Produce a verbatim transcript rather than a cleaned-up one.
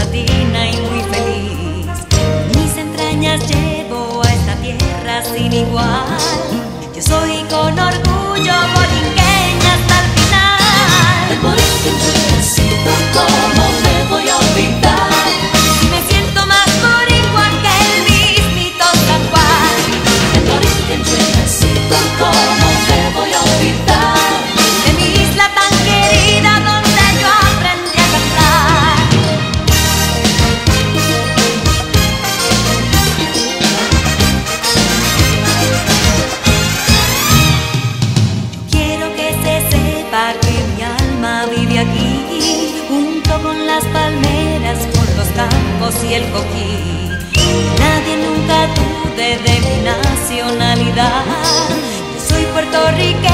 latina y muy feliz. En mis entrañas llevo a esta tierra sin igual. Yo soy con orgullo borinqueña hasta el final. El borinquen necesito, ¿cómo me voy a olvidar? Y me siento más boricua que el mismito San Juan. El borinquen necesito, ¿cómo me voy a olvidar? De mi isla tan querida donde yo aprendí a cantar. Quiero que se sepa que mi alma vive aquí, junto con las palmeras, con los campos y el coquí. Nadie nunca dude de mi nacionalidad. Yo soy puertorriqueña.